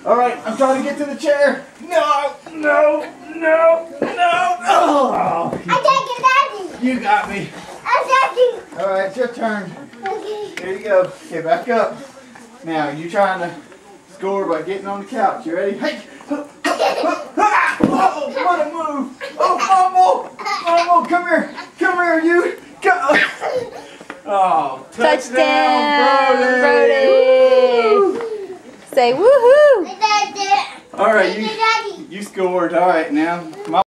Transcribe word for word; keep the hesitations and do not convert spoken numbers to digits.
All right, I'm trying to get to the chair. No, no, no, no. Oh, I got Daddy. You got me. I got you. All right, it's your turn. Okay. Here you go. Okay, back up. Now, you trying to score by getting on the couch. You ready? Hey. Oh, what a move. Oh, Mumble. Mumble, come here. Come here, you. Go. Oh, touchdown, Touchdown, Brody. Brody. Say woohoo. All right, you, you scored. All right, now.